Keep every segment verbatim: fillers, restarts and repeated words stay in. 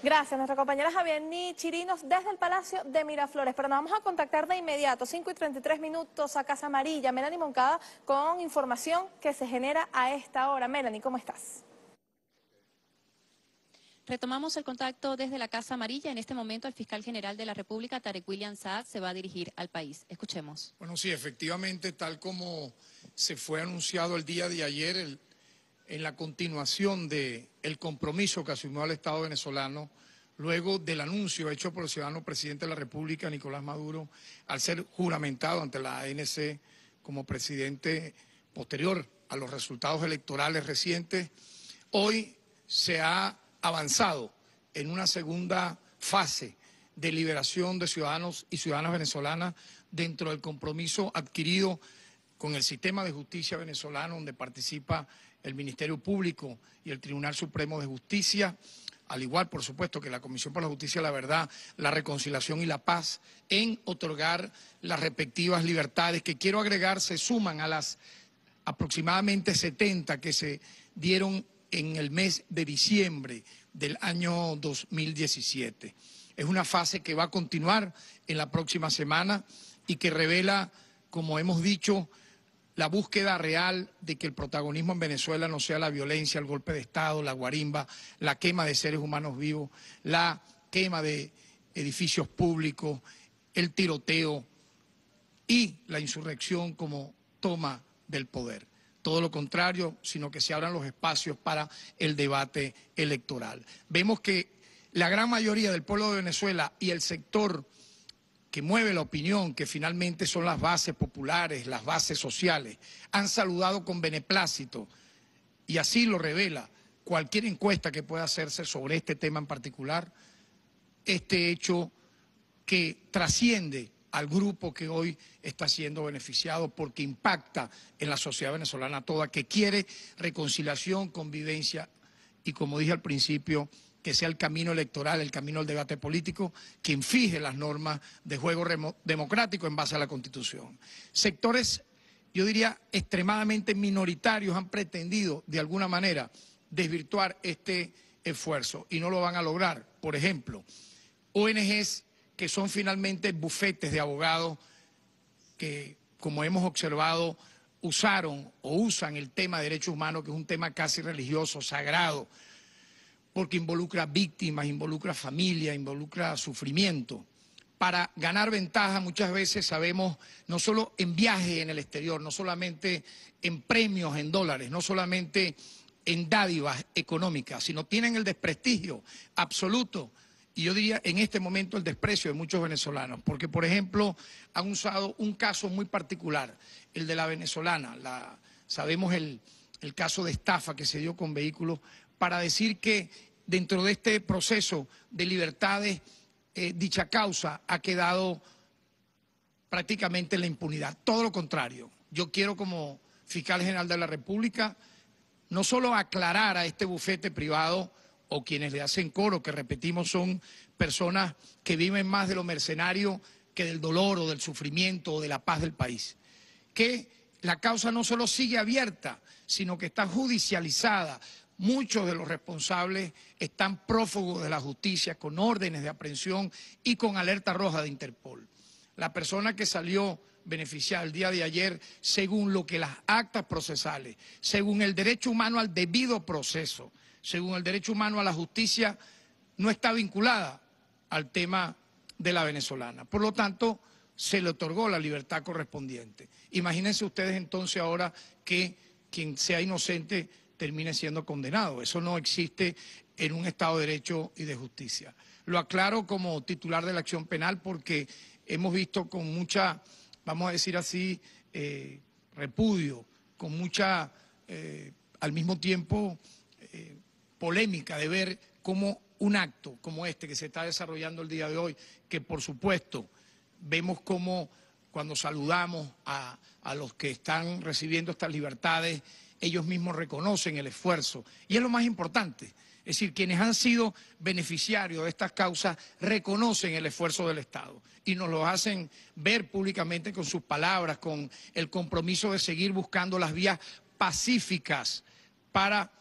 Gracias, nuestra compañera Javier Chirinos desde el Palacio de Miraflores. Pero nos vamos a contactar de inmediato, cinco y treinta y tres minutos, a Casa Amarilla. Melanie Moncada con información que se genera a esta hora. Melanie, ¿cómo estás? Retomamos el contacto desde la Casa Amarilla. En este momento el fiscal general de la República, Tarek William Saad, se va a dirigir al país. Escuchemos. Bueno, sí, efectivamente, tal como se fue anunciado el día de ayer, el, en la continuación del compromiso que asumió el Estado venezolano, luego del anuncio hecho por el ciudadano presidente de la República, Nicolás Maduro, al ser juramentado ante la A N C como presidente posterior a los resultados electorales recientes, hoy se ha avanzado en una segunda fase de liberación de ciudadanos y ciudadanas venezolanas dentro del compromiso adquirido con el sistema de justicia venezolano, donde participa el Ministerio Público y el Tribunal Supremo de Justicia, al igual, por supuesto, que la Comisión por la Justicia, la Verdad, la Reconciliación y la Paz, en otorgar las respectivas libertades, que quiero agregar se suman a las aproximadamente setenta que se dieron en el mes de diciembre del año dos mil diecisiete. Es una fase que va a continuar en la próxima semana y que revela, como hemos dicho, la búsqueda real de que el protagonismo en Venezuela no sea la violencia, el golpe de Estado, la guarimba, la quema de seres humanos vivos, la quema de edificios públicos, el tiroteo y la insurrección como toma del poder. Todo lo contrario, sino que se abran los espacios para el debate electoral. Vemos que la gran mayoría del pueblo de Venezuela y el sector que mueve la opinión, que finalmente son las bases populares, las bases sociales, han saludado con beneplácito, y así lo revela cualquier encuesta que pueda hacerse sobre este tema en particular, este hecho que trasciende al grupo que hoy está siendo beneficiado porque impacta en la sociedad venezolana toda, que quiere reconciliación, convivencia y, como dije al principio, que sea el camino electoral, el camino del debate político, quien fije las normas de juego democrático en base a la Constitución. Sectores, yo diría, extremadamente minoritarios han pretendido, de alguna manera, desvirtuar este esfuerzo y no lo van a lograr. Por ejemplo, O N Ges que son finalmente bufetes de abogados que, como hemos observado, usaron o usan el tema de derechos humanos, que es un tema casi religioso, sagrado, porque involucra víctimas, involucra familia, involucra sufrimiento, para ganar ventaja muchas veces, sabemos, no solo en viajes en el exterior, no solamente en premios en dólares, no solamente en dádivas económicas, sino tienen el desprestigio absoluto, y yo diría en este momento el desprecio de muchos venezolanos, porque, por ejemplo, han usado un caso muy particular, el de la venezolana, la, sabemos el, el caso de estafa que se dio con vehículos, para decir que dentro de este proceso de libertades, eh, dicha causa ha quedado prácticamente en la impunidad. Todo lo contrario, yo quiero como fiscal general de la República no solo aclarar a este bufete privado o quienes le hacen coro, que repetimos son personas que viven más de lo mercenario que del dolor o del sufrimiento o de la paz del país, que la causa no solo sigue abierta, sino que está judicializada. Muchos de los responsables están prófugos de la justicia con órdenes de aprehensión y con alerta roja de Interpol. La persona que salió beneficiada el día de ayer, según lo que las actas procesales, según el derecho humano al debido proceso, según el derecho humano a la justicia, no está vinculada al tema de la venezolana. Por lo tanto, se le otorgó la libertad correspondiente. Imagínense ustedes entonces ahora que quien sea inocente termine siendo condenado. Eso no existe en un Estado de Derecho y de Justicia. Lo aclaro como titular de la acción penal porque hemos visto con mucha, vamos a decir así, eh, repudio, con mucha, eh, al mismo tiempo, eh, polémica de ver cómo un acto como este que se está desarrollando el día de hoy, que por supuesto vemos cómo cuando saludamos a, a los que están recibiendo estas libertades, ellos mismos reconocen el esfuerzo. Y es lo más importante, es decir, quienes han sido beneficiarios de estas causas reconocen el esfuerzo del Estado y nos lo hacen ver públicamente con sus palabras, con el compromiso de seguir buscando las vías pacíficas para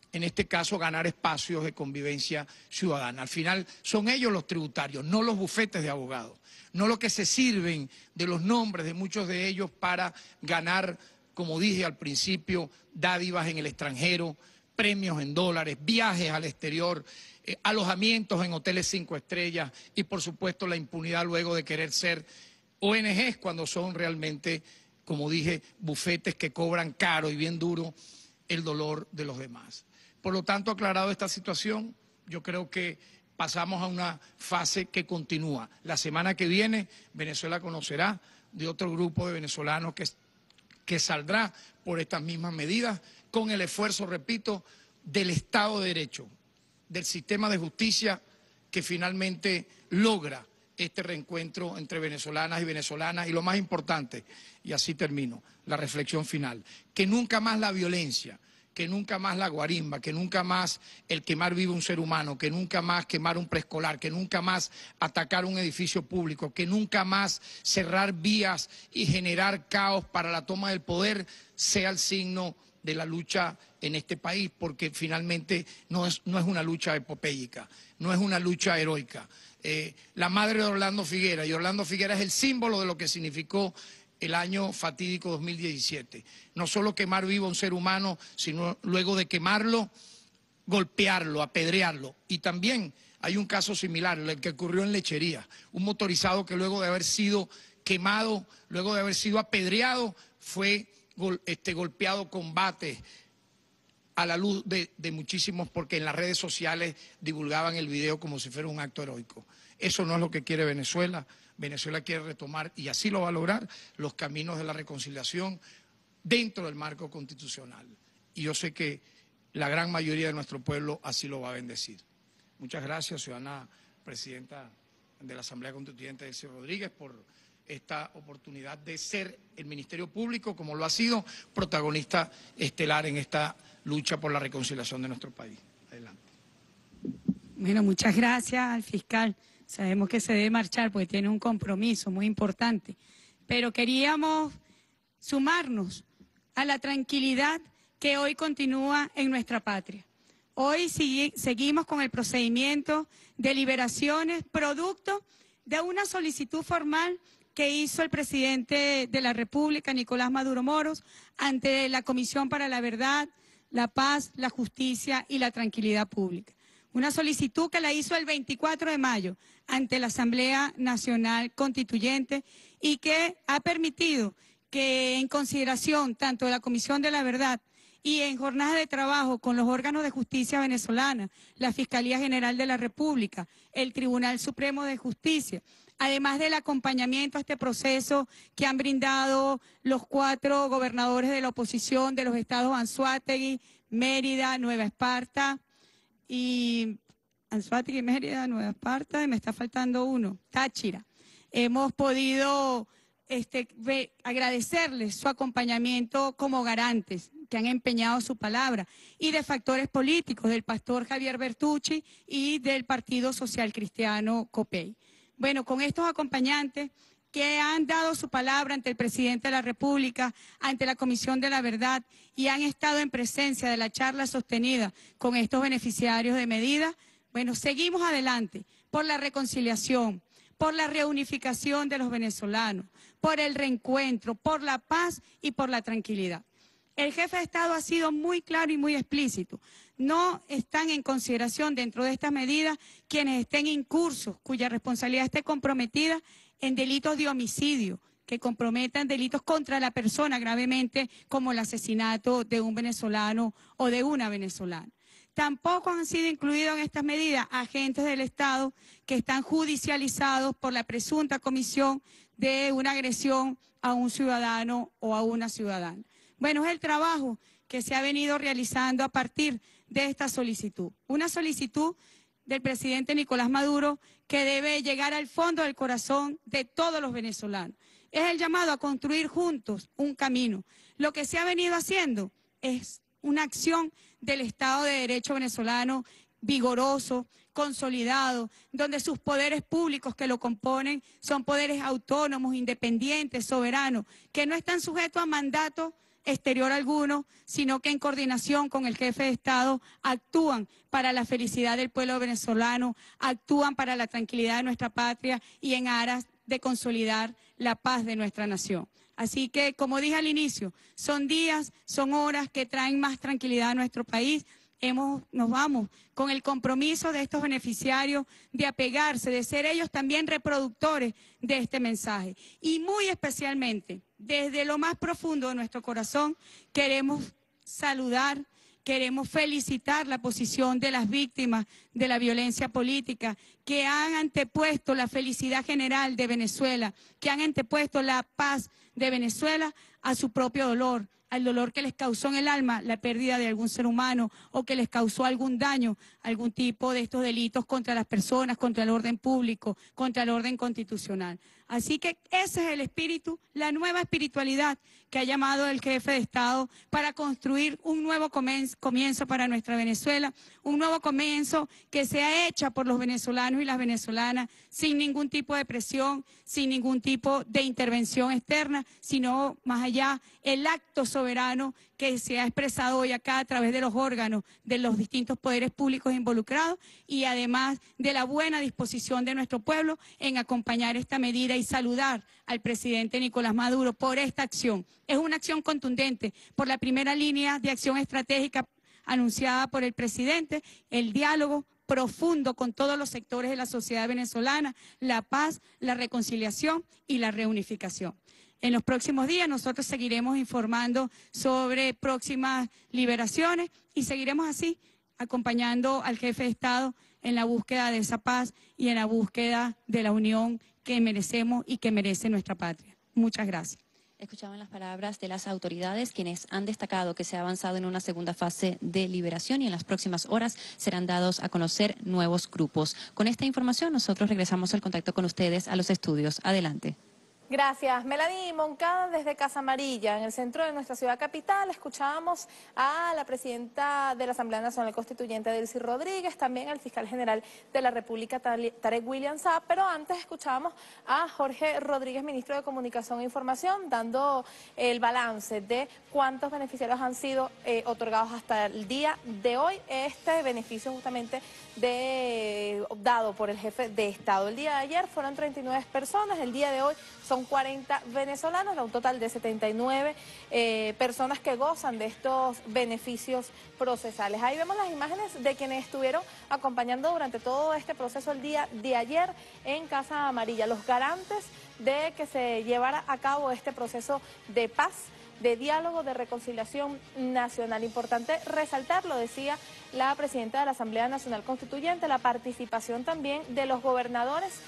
en este caso, ganar espacios de convivencia ciudadana. Al final son ellos los tributarios, no los bufetes de abogados, no los que se sirven de los nombres de muchos de ellos para ganar, como dije al principio, dádivas en el extranjero, premios en dólares, viajes al exterior, eh, alojamientos en hoteles cinco estrellas y, por supuesto, la impunidad luego de querer ser O N Ges cuando son realmente, como dije, bufetes que cobran caro y bien duro el dolor de los demás. Por lo tanto, aclarado esta situación, yo creo que pasamos a una fase que continúa. La semana que viene, Venezuela conocerá de otro grupo de venezolanos que, que saldrá por estas mismas medidas, con el esfuerzo, repito, del Estado de Derecho, del sistema de justicia que finalmente logra este reencuentro entre venezolanas y venezolanas. Y lo más importante, y así termino, la reflexión final, que nunca más la violencia, que nunca más la guarimba, que nunca más el quemar vivo un ser humano, que nunca más quemar un preescolar, que nunca más atacar un edificio público, que nunca más cerrar vías y generar caos para la toma del poder sea el signo de la lucha en este país, porque finalmente no es, no es una lucha epopéyica, no es una lucha heroica. Eh, la madre de Orlando Figuera, y Orlando Figuera es el símbolo de lo que significó el año fatídico dos mil diecisiete. No solo quemar vivo a un ser humano, sino luego de quemarlo, golpearlo, apedrearlo. Y también hay un caso similar, el que ocurrió en Lechería. Un motorizado que luego de haber sido quemado, luego de haber sido apedreado, fue gol, este, golpeado con bates a la luz de, de muchísimos, porque en las redes sociales divulgaban el video como si fuera un acto heroico. Eso no es lo que quiere Venezuela. Venezuela quiere retomar, y así lo va a lograr, los caminos de la reconciliación dentro del marco constitucional. Y yo sé que la gran mayoría de nuestro pueblo así lo va a bendecir. Muchas gracias, ciudadana presidenta de la Asamblea Constituyente, Delcy Rodríguez, por esta oportunidad de ser el Ministerio Público, como lo ha sido, protagonista estelar en esta lucha por la reconciliación de nuestro país. Adelante. Bueno, muchas gracias al fiscal. Sabemos que se debe marchar porque tiene un compromiso muy importante, pero queríamos sumarnos a la tranquilidad que hoy continúa en nuestra patria. Hoy sigue, seguimos con el procedimiento de liberaciones producto de una solicitud formal que hizo el presidente de la República, Nicolás Maduro Moros, ante la Comisión para la Verdad, la Paz, la Justicia y la Tranquilidad Pública. Una solicitud que la hizo el veinticuatro de mayo ante la Asamblea Nacional Constituyente y que ha permitido que, en consideración tanto de la Comisión de la Verdad y en jornadas de trabajo con los órganos de justicia venezolana, la Fiscalía General de la República, el Tribunal Supremo de Justicia, además del acompañamiento a este proceso que han brindado los cuatro gobernadores de la oposición de los estados Anzoátegui, Mérida, Nueva Esparta, y Anzoátegui, Mérida, Nueva Esparta, y me está faltando uno, Táchira. Hemos podido este, ve, agradecerles su acompañamiento como garantes, que han empeñado su palabra, y de factores políticos, del pastor Javier Bertucci y del Partido Social Cristiano COPEI. Bueno, con estos acompañantes que han dado su palabra ante el presidente de la República, ante la Comisión de la Verdad, y han estado en presencia de la charla sostenida con estos beneficiarios de medidas, bueno, seguimos adelante por la reconciliación, por la reunificación de los venezolanos, por el reencuentro, por la paz y por la tranquilidad. El jefe de Estado ha sido muy claro y muy explícito. No están en consideración dentro de estas medidas quienes estén incursos, cuya responsabilidad esté comprometida en delitos de homicidio, que comprometan delitos contra la persona gravemente, como el asesinato de un venezolano o de una venezolana. Tampoco han sido incluidos en estas medidas agentes del Estado que están judicializados por la presunta comisión de una agresión a un ciudadano o a una ciudadana. Bueno, es el trabajo que se ha venido realizando a partir de esta solicitud. Una solicitud del presidente Nicolás Maduro que debe llegar al fondo del corazón de todos los venezolanos. Es el llamado a construir juntos un camino. Lo que se ha venido haciendo es una acción del Estado de Derecho venezolano vigoroso, consolidado, donde sus poderes públicos que lo componen son poderes autónomos, independientes, soberanos, que no están sujetos a mandatos exterior alguno, sino que en coordinación con el jefe de Estado actúan para la felicidad del pueblo venezolano, actúan para la tranquilidad de nuestra patria y en aras de consolidar la paz de nuestra nación. Así que, como dije al inicio, son días, son horas que traen más tranquilidad a nuestro país. Hemos, nos vamos con el compromiso de estos beneficiarios de apegarse, de ser ellos también reproductores de este mensaje. Y muy especialmente, desde lo más profundo de nuestro corazón, queremos saludar, queremos felicitar la posición de las víctimas de la violencia política, que han antepuesto la felicidad general de Venezuela, que han antepuesto la paz de Venezuela a su propio dolor, al dolor que les causó en el alma la pérdida de algún ser humano o que les causó algún daño, algún tipo de estos delitos contra las personas, contra el orden público, contra el orden constitucional. Así que ese es el espíritu, la nueva espiritualidad que ha llamado el jefe de Estado para construir un nuevo comienzo para nuestra Venezuela, un nuevo comienzo que sea hecha por los venezolanos y las venezolanas sin ningún tipo de presión, sin ningún tipo de intervención externa, sino más allá el acto soberano que se ha expresado hoy acá a través de los órganos de los distintos poderes públicos involucrados y además de la buena disposición de nuestro pueblo en acompañar esta medida y saludar al presidente Nicolás Maduro por esta acción. Es una acción contundente por la primera línea de acción estratégica anunciada por el presidente, el diálogo profundo con todos los sectores de la sociedad venezolana, la paz, la reconciliación y la reunificación. En los próximos días nosotros seguiremos informando sobre próximas liberaciones y seguiremos así acompañando al jefe de Estado en la búsqueda de esa paz y en la búsqueda de la unión que merecemos y que merece nuestra patria. Muchas gracias. Escuchaban las palabras de las autoridades, quienes han destacado que se ha avanzado en una segunda fase de liberación y en las próximas horas serán dados a conocer nuevos grupos. Con esta información nosotros regresamos al contacto con ustedes a los estudios. Adelante. Gracias. Melanie Moncada desde Casa Amarilla, en el centro de nuestra ciudad capital. Escuchábamos a la presidenta de la Asamblea Nacional Constituyente, Delcy Rodríguez, también al fiscal general de la República, Tarek William Saab, pero antes escuchábamos a Jorge Rodríguez, ministro de Comunicación e Información, dando el balance de cuántos beneficiarios han sido eh, otorgados hasta el día de hoy. Este beneficio justamente de, dado por el jefe de Estado. El día de ayer fueron treinta y nueve personas, el día de hoy son cuarenta venezolanos, da un total de setenta y nueve eh, personas que gozan de estos beneficios procesales. Ahí vemos las imágenes de quienes estuvieron acompañando durante todo este proceso el día de ayer en Casa Amarilla, los garantes de que se llevara a cabo este proceso de paz, de diálogo, de reconciliación nacional. Importante resaltar, lo decía la presidenta de la Asamblea Nacional Constituyente, la participación también de los gobernadores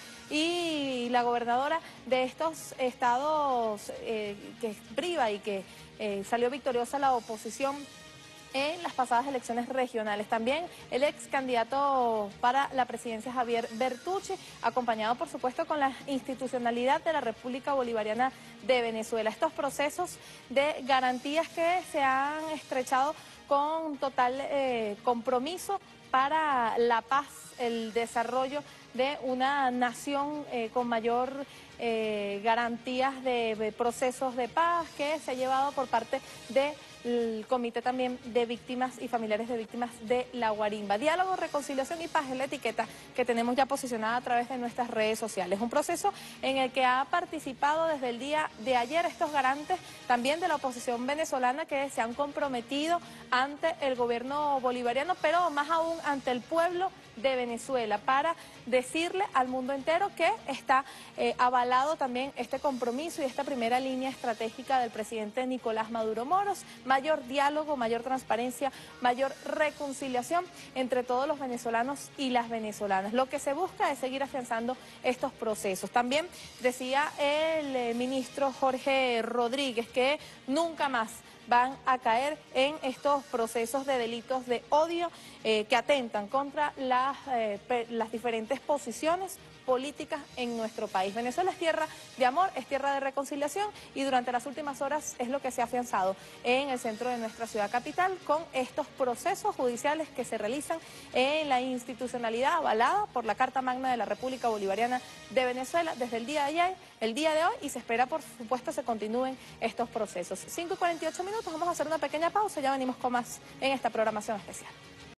y la gobernadora de estos estados eh, que priva y que eh, salió victoriosa la oposición en las pasadas elecciones regionales. También el ex candidato para la presidencia, Javier Bertucci, acompañado por supuesto con la institucionalidad de la República Bolivariana de Venezuela. Estos procesos de garantías que se han estrechado con total eh, compromiso para la paz, el desarrollo de una nación eh, con mayor eh, garantías de, de procesos de paz que se ha llevado por parte de el Comité también de Víctimas y Familiares de Víctimas de la Guarimba. Diálogo, reconciliación y paz es la etiqueta que tenemos ya posicionada a través de nuestras redes sociales. Un proceso en el que ha participado desde el día de ayer estos garantes también de la oposición venezolana que se han comprometido ante el gobierno bolivariano, pero más aún ante el pueblo de Venezuela, para decirle al mundo entero que está eh, avalado también este compromiso y esta primera línea estratégica del presidente Nicolás Maduro Moros. Mayor diálogo, mayor transparencia, mayor reconciliación entre todos los venezolanos y las venezolanas. Lo que se busca es seguir afianzando estos procesos. También decía el eh, ministro Jorge Rodríguez que nunca más van a caer en estos procesos de delitos de odio eh, que atentan contra las, eh, las diferentes posiciones políticas en nuestro país. Venezuela es tierra de amor, es tierra de reconciliación y durante las últimas horas es lo que se ha afianzado en el centro de nuestra ciudad capital con estos procesos judiciales que se realizan en la institucionalidad avalada por la Carta Magna de la República Bolivariana de Venezuela desde el día de ayer, el día de hoy, y se espera por supuesto se continúen estos procesos. cinco y cuarenta y ocho minutos. minutos, vamos a hacer una pequeña pausa y ya venimos con más en esta programación especial.